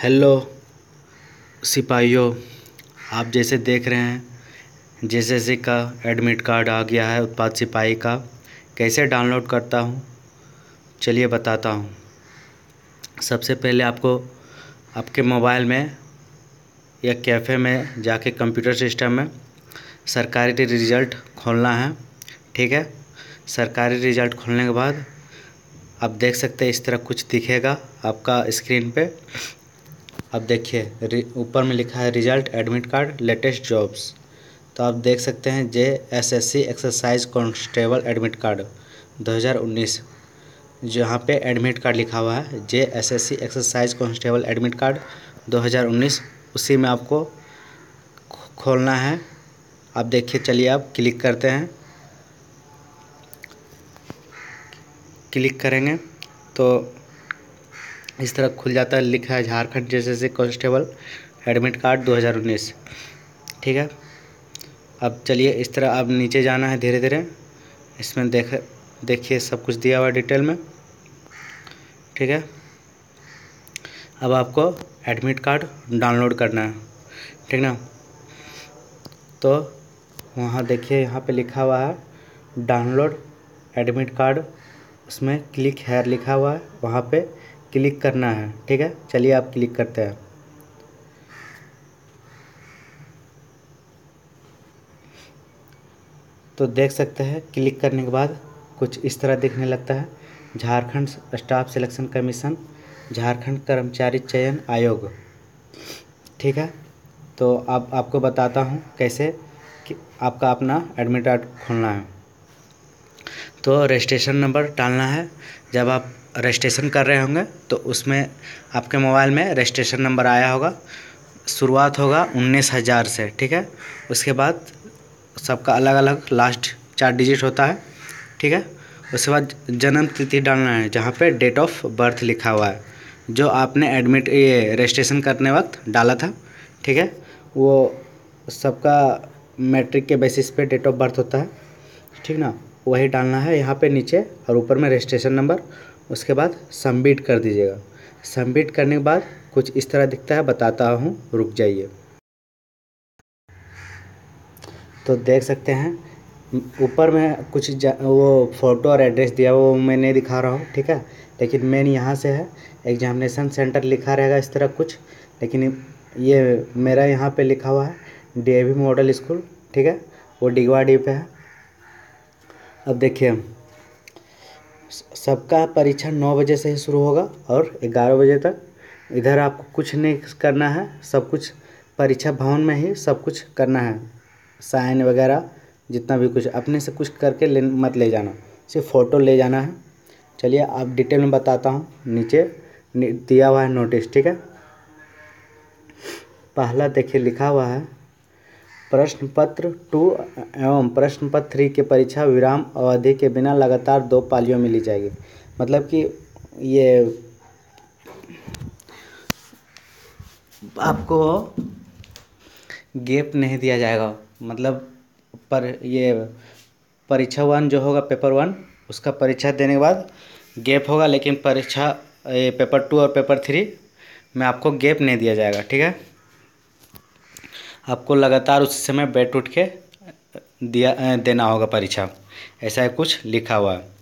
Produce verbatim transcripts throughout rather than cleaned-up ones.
Hello सिपाहियों, आप जैसे देख रहे हैं जैसे जैसे का एडमिट कार्ड आ गया है उत्पाद सिपाही का। कैसे डाउनलोड करता हूँ चलिए बताता हूँ। सबसे पहले आपको आपके मोबाइल में या कैफ़े में जाके कंप्यूटर सिस्टम में सरकारी रिज़ल्ट खोलना है। ठीक है, सरकारी रिज़ल्ट खोलने के बाद आप देख सकते हैं इस तरह कुछ दिखेगा आपका स्क्रीन पे। अब देखिए ऊपर में लिखा है result admit card latest jobs. तो आप देख सकते हैं J S S C exercise constable admit card दो हज़ार उन्नीस, जहाँ पे एडमिट कार्ड लिखा हुआ है J S S C exercise constable admit card दो हज़ार उन्नीस, उसी में आपको खोलना है। आप देखिए, चलिए आप क्लिक करते हैं। क्लिक करेंगे तो इस तरह खुल जाता है, लिखा है झारखंड जैसे कांस्टेबल एडमिट कार्ड दो हज़ार उन्नीस। ठीक है, अब चलिए इस तरह अब नीचे जाना है धीरे धीरे। इसमें देख देखिए सब कुछ दिया हुआ है डिटेल में। ठीक है, अब आपको एडमिट कार्ड डाउनलोड करना है। ठीक ना, तो वहाँ देखिए यहाँ पे लिखा हुआ है डाउनलोड एडमिट कार्ड, उसमें क्लिक हेयर लिखा हुआ है, वहाँ पे क्लिक करना है। ठीक है, चलिए आप क्लिक करते हैं। तो देख सकते हैं क्लिक करने के बाद कुछ इस तरह दिखने लगता है, Jharkhand staff selection commission, Jharkhand कर्मचारी चयन आयोग। ठीक है, तो अब आपको बताता हूँ कैसे कि आपका अपना एडमिट कार्ड खोलना है। तो रजिस्ट्रेशन नंबर डालना है। जब आप रजिस्ट्रेशन कर रहे होंगे तो उसमें आपके मोबाइल में रजिस्ट्रेशन नंबर आया होगा, शुरुआत होगा उन्नीस हज़ार से। ठीक है, उसके बाद सबका अलग अलग लास्ट चार डिजिट होता है। ठीक है, उसके बाद जन्म तिथि डालना है जहाँ पे डेट ऑफ बर्थ लिखा हुआ है, जो आपने एडमिट ये रजिस्ट्रेशन करने वक्त डाला था। ठीक है, वो सबका मैट्रिक के बेसिस पे डेट ऑफ बर्थ होता है। ठीक ना, वही डालना है यहाँ पे नीचे और ऊपर में रजिस्ट्रेशन नंबर। उसके बाद सबमिट कर दीजिएगा। सबमिट करने के बाद कुछ इस तरह दिखता है, बताता हूँ, रुक जाइए। तो देख सकते हैं ऊपर में कुछ वो फ़ोटो और एड्रेस दिया, वो मैं नहीं दिखा रहा हूँ। ठीक है, लेकिन मेन यहाँ से है एग्जामिनेशन सेंटर लिखा रहेगा इस तरह कुछ, लेकिन ये मेरा यहाँ पे लिखा हुआ है D A V model school. ठीक है, वो डिगवा डी पे है। अब देखिए सबका परीक्षा नौ बजे से ही शुरू होगा और ग्यारह बजे तक। इधर आपको कुछ नहीं करना है, सब कुछ परीक्षा भवन में ही सब कुछ करना है। साइन वगैरह जितना भी कुछ अपने से कुछ करके ले मत ले जाना, सिर्फ फ़ोटो ले जाना है। चलिए आप डिटेल में बताता हूँ। नीचे दिया हुआ है नोटिस। ठीक है, पहला देखिए लिखा हुआ है प्रश्न पत्र टू एवं प्रश्न पत्र थ्री के परीक्षा विराम अवधि के बिना लगातार दो पालियों में ली जाएगी। मतलब कि ये आपको गैप नहीं दिया जाएगा। मतलब पर ये परीक्षा वन जो होगा पेपर वन, उसका परीक्षा देने के बाद गैप होगा, लेकिन परीक्षा ये पेपर टू और पेपर थ्री में आपको गैप नहीं दिया जाएगा। ठीक है, आपको लगातार उस समय बैठ उठ के दिया देना होगा परीक्षा, ऐसा है कुछ लिखा हुआ है।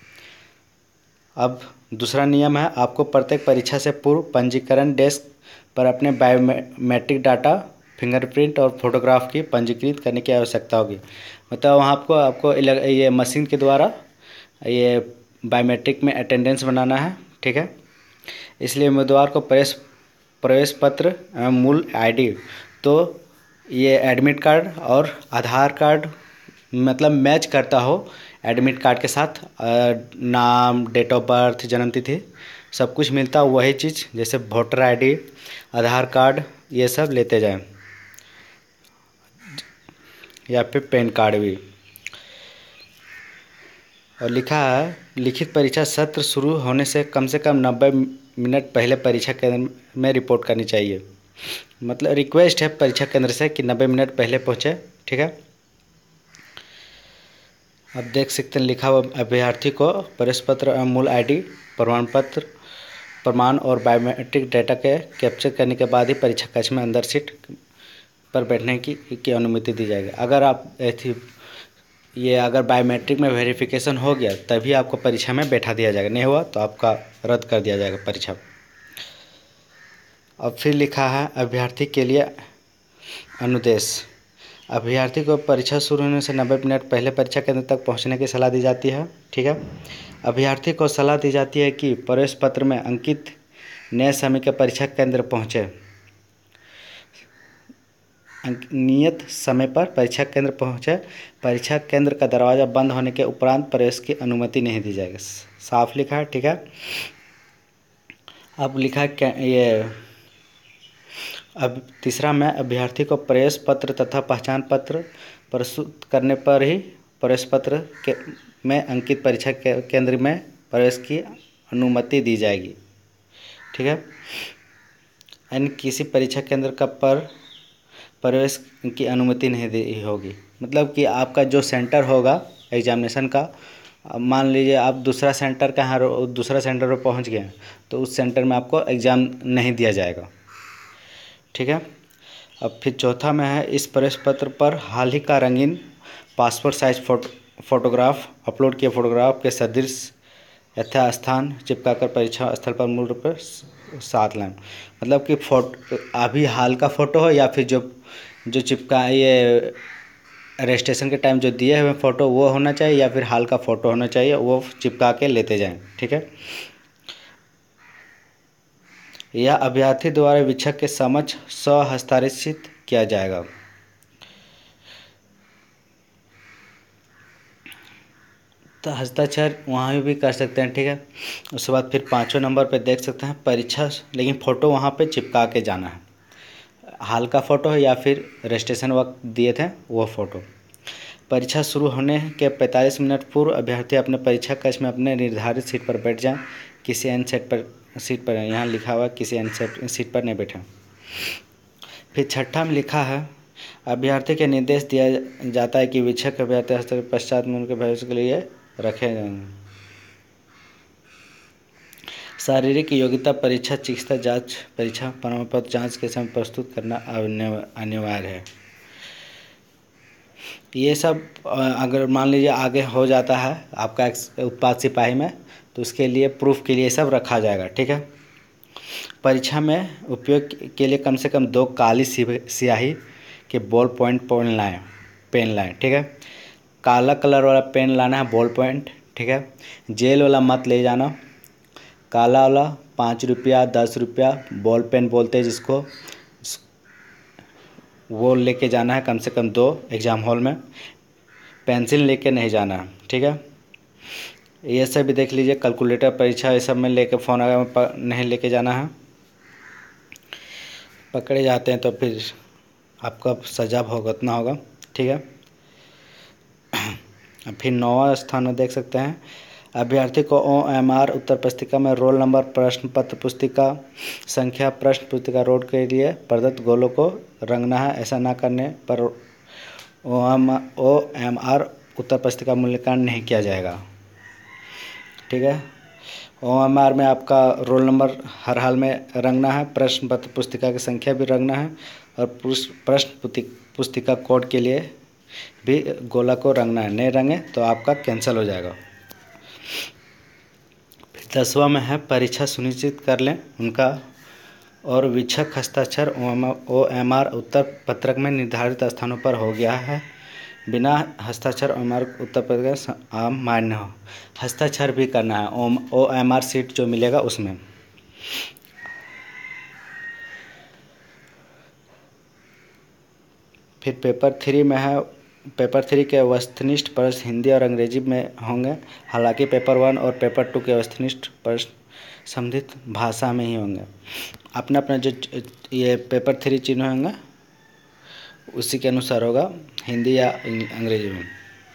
अब दूसरा नियम है, आपको प्रत्येक परीक्षा से पूर्व पंजीकरण डेस्क पर अपने बायोमेट्रिक डाटा, फिंगरप्रिंट और फोटोग्राफ की पंजीकृत करने की आवश्यकता होगी। मतलब वहाँ आपको आपको ये मशीन के द्वारा ये बायोमेट्रिक में अटेंडेंस बनाना है। ठीक है, इसलिए उम्मीदवार को प्रवेश प्रवेश पत्र एवं मूल आईडी, तो ये एडमिट कार्ड और आधार कार्ड मतलब मैच करता हो एडमिट कार्ड के साथ, नाम, डेट ऑफ बर्थ, जन्म तिथि सब कुछ मिलता, वही चीज़ जैसे वोटर आईडी, आधार कार्ड, ये सब लेते जाएं, या फिर पैन कार्ड भी। और लिखा है लिखित परीक्षा सत्र शुरू होने से कम से कम नब्बे मिनट पहले परीक्षा केंद्र में रिपोर्ट करनी चाहिए। मतलब रिक्वेस्ट है परीक्षा केंद्र से कि नब्बे मिनट पहले पहुँचे। ठीक है, अब देख सकते हैं लिखा हुआ अभ्यर्थी को प्रवेश पत्र एवं मूल आईडी प्रमाण पत्र प्रमाण और बायोमेट्रिक डेटा के कैप्चर करने के बाद ही परीक्षा कक्ष में अंदर सीट पर बैठने की की अनुमति दी जाएगी। अगर आप ऐसी ये अगर बायोमेट्रिक में वेरिफिकेशन हो गया तभी आपको परीक्षा में बैठा दिया जाएगा, नहीं हुआ तो आपका रद्द कर दिया जाएगा परीक्षा। अब फिर लिखा है अभ्यर्थी के लिए अनुदेश। अभ्यर्थी को परीक्षा शुरू होने से नब्बे मिनट पहले परीक्षा केंद्र तक पहुंचने की सलाह दी जाती है। ठीक है, अभ्यर्थी को सलाह दी जाती है कि प्रवेश पत्र में अंकित नए समय के परीक्षा केंद्र पहुंचे नियत समय पर परीक्षा केंद्र पहुंचे। परीक्षा केंद्र का दरवाज़ा बंद होने के उपरांत प्रवेश की अनुमति नहीं दी जाएगी। साफ लिखा है। ठीक है, अब लिखा है ये अब तीसरा में अभ्यर्थी को प्रवेश पत्र तथा पहचान पत्र प्रस्तुत करने पर ही प्रवेश पत्र के में अंकित परीक्षा के केंद्र में प्रवेश की अनुमति दी जाएगी। ठीक है, अन्य किसी परीक्षा केंद्र का पर प्रवेश की अनुमति नहीं दी होगी। मतलब कि आपका जो सेंटर होगा एग्जामिनेशन का, मान लीजिए आप दूसरा सेंटर का यहाँ दूसरा सेंटर पर पहुँच गए तो उस सेंटर में आपको एग्ज़ाम नहीं दिया जाएगा। ठीक है, अब फिर चौथा में है इस प्रवेश पत्र पर हाल ही का रंगीन passport size photo photograph upload किए फोटोग्राफ के सदृश यथास्थान चिपकाकर परीक्षा स्थल पर मूल रूप से साथ लाएं। मतलब कि फोटो अभी हाल का फ़ोटो हो या फिर जो जो चिपका ये रजिस्ट्रेशन के टाइम जो दिए हुए फ़ोटो वो होना चाहिए या फिर हाल का फ़ोटो होना चाहिए, वो चिपका के लेते जाएं। ठीक है, यह अभ्यर्थी द्वारा वीक्षक के समक्ष स्वहस्ताक्षरित किया जाएगा। तो हस्ताक्षर वहाँ भी कर सकते हैं। ठीक है, उसके बाद फिर पाँचवें नंबर पे देख सकते हैं परीक्षा, लेकिन फ़ोटो वहाँ पे चिपका के जाना है। हाल का फ़ोटो है या फिर रजिस्ट्रेशन वक्त दिए थे वो फ़ोटो। परीक्षा शुरू होने के पैंतालीस मिनट पूर्व अभ्यर्थी अपने परीक्षा कक्ष में अपने निर्धारित सीट पर बैठ जाएं। किसी अन्य सेट पर सीट पर यहाँ लिखा हुआ किसी अन्य सीट पर नहीं बैठें। फिर छठा में लिखा है अभ्यर्थी के निर्देश दिया जाता है कि वीक्षक अभ्यर्थी हस्ताक्षर पश्चात में उनके भविष्य के लिए रखे जाएंगे। शारीरिक योग्यता परीक्षा चिकित्सा जांच परीक्षा प्रमाण पत्र जांच के समय प्रस्तुत करना अनिवार्य है। ये सब अगर मान लीजिए आगे हो जाता है आपका उत्पाद सिपाही में तो उसके लिए प्रूफ के लिए सब रखा जाएगा। ठीक है, परीक्षा में उपयोग के लिए कम से कम दो काली स्याही के बॉल पॉइंट पेन लाएँ पेन लाएँ ठीक है, काला कलर वाला पेन लाना है बॉल पॉइंट। ठीक है, जेल वाला मत ले जाना। काला वाला पाँच रुपया दस रुपया बॉल पेन बोलते हैं जिसको, वो लेके जाना है कम से कम दो एग्ज़ाम हॉल में। पेंसिल लेके नहीं जाना है। ठीक है, ये सब भी देख लीजिए। कैलकुलेटर परीक्षा ये सब में लेके फ़ोन अगर नहीं लेके जाना है, पकड़े जाते हैं तो फिर आपका सजा भुगतना होगा। ठीक है, फिर नौवां स्थान में देख सकते हैं अभ्यर्थी को ओ एम आर उत्तर पुस्तिका में रोल नंबर प्रश्न पत्र पुस्तिका संख्या प्रश्न पुस्तिका रोड के लिए प्रदत्त गोलों को रंगना है। ऐसा ना करने पर O M O M R उत्तर पुस्तिका मूल्यांकन नहीं किया जाएगा। ठीक है, ओ एम आर में आपका रोल नंबर हर हाल में रंगना है, प्रश्न पत्र पुस्तिका की संख्या भी रंगना है और प्रश्न पुस्तिका कोड के लिए भी गोला को रंगना है। नहीं रंगे तो आपका कैंसिल हो जाएगा। फिर दसवां में है परीक्षा सुनिश्चित कर लें उनका और वीक्षक हस्ताक्षर ओ एम आर उत्तर पत्रक में निर्धारित स्थानों पर हो गया है। बिना हस्ताक्षर ओ एम आर उत्तर पत्रक आम मान्य हो। हस्ताक्षर भी करना है ओ एम आर सीट जो मिलेगा उसमें। फिर पेपर थ्री में है पेपर थ्री के वस्तुनिष्ठ प्रश्न हिंदी और अंग्रेजी में होंगे। हालांकि पेपर वन और पेपर टू के वस्तुनिष्ठ प्रश्न संबंधित भाषा में ही होंगे। अपना अपना जो ये पेपर थ्री चिन्ह होंगे उसी के अनुसार होगा, हिंदी या अंग्रेजी में।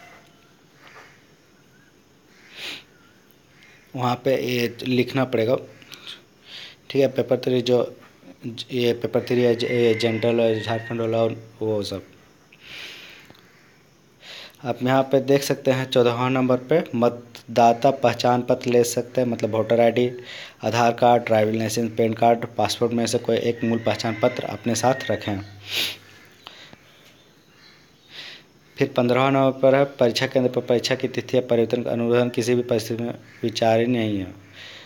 वहाँ पे ये लिखना पड़ेगा। ठीक है, पेपर थ्री जो ये पेपर थ्री है जनरल और झारखंड वाला और वो सब। आप यहाँ पे देख सकते हैं चौदहवां नंबर पे मत दाता पहचान पत्र ले सकते हैं, मतलब voter ID, Aadhaar card, driving licence, PAN card, passport में से कोई एक मूल पहचान पत्र अपने साथ रखें। फिर पंद्रहवां नंबर पर है परीक्षा केंद्र पर परीक्षा की तिथि या परिवर्तन का अनुरोधन किसी भी परिस्थिति में विचार ही नहीं है।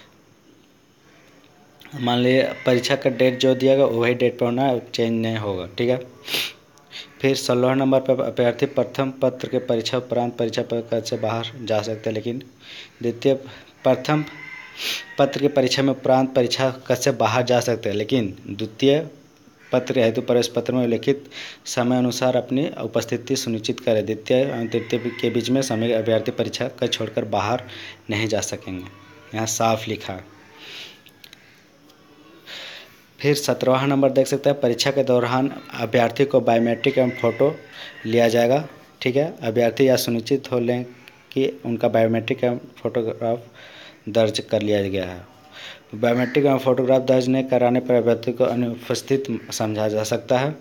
मान लीजिए परीक्षा का डेट जो दिया गया वही डेट पर होना है, चेंज नहीं होगा, ठीक है। फिर सोलह नंबर पर अभ्यर्थी प्रथम पत्र के परीक्षा उपरांत परीक्षा पत्र से बाहर जा सकते हैं, लेकिन द्वितीय प्रथम पत्र की परीक्षा में उपरांत परीक्षा कक्ष से बाहर जा सकते हैं, लेकिन द्वितीय पत्र हेतु प्रवेश पत्र में उल्लिखित समय अनुसार अपनी उपस्थिति सुनिश्चित करें। द्वितीय और तृतीय के बीच में समय अभ्यर्थी परीक्षा का छोड़कर बाहर नहीं जा सकेंगे, यहाँ साफ लिखा है। फिर सत्रहवां नंबर देख सकते हैं परीक्षा के दौरान अभ्यर्थी को बायोमेट्रिक एवं फोटो लिया जाएगा, ठीक है। अभ्यर्थी यह सुनिश्चित हो लें कि उनका बायोमेट्रिक एवं फोटोग्राफ दर्ज कर लिया गया है। बायोमेट्रिक एवं फोटोग्राफ दर्ज नहीं कराने पर अभ्यर्थी को अनुपस्थित समझा जा सकता है।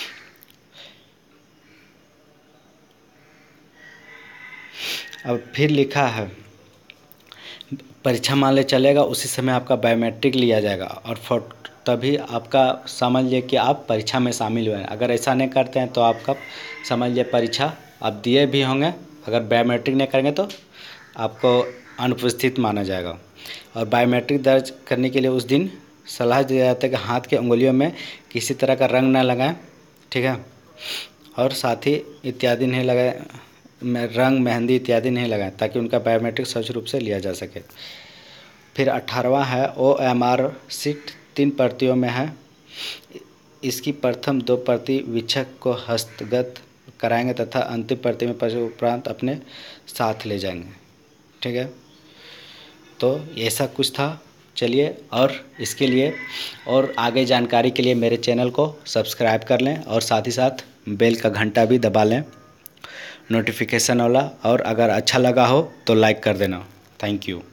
अब फिर लिखा है परीक्षा मान ले चलेगा उसी समय आपका बायोमेट्रिक लिया जाएगा और फोटो तभी आपका समझ लिए कि आप परीक्षा में शामिल हुए हैं। अगर ऐसा नहीं करते हैं तो आपका समझ लिए परीक्षा आप दिए भी होंगे, अगर बायोमेट्रिक नहीं करेंगे तो आपको अनुपस्थित माना जाएगा। और बायोमेट्रिक दर्ज करने के लिए उस दिन सलाह दिया जाता है कि हाथ के उंगलियों में किसी तरह का रंग ना लगाएं, ठीक है, और साथ ही इत्यादि नहीं लगाएं, रंग मेहंदी इत्यादि नहीं लगाएं, ताकि उनका बायोमेट्रिक सच रूप से लिया जा सके। फिर अठारहवां है ओ एम आर सीट तीन प्रतियों में है। इसकी प्रथम दो प्रति वीक्षक को हस्तगत कराएंगे तथा अंतिम प्रति में परीक्षा उपरांत अपने साथ ले जाएंगे, ठीक है। तो ऐसा कुछ था। चलिए, और इसके लिए और आगे जानकारी के लिए मेरे चैनल को सब्सक्राइब कर लें और साथ ही साथ बेल का घंटा भी दबा लें, नोटिफिकेशन वाला। और अगर अच्छा लगा हो तो लाइक कर देना। Thank you.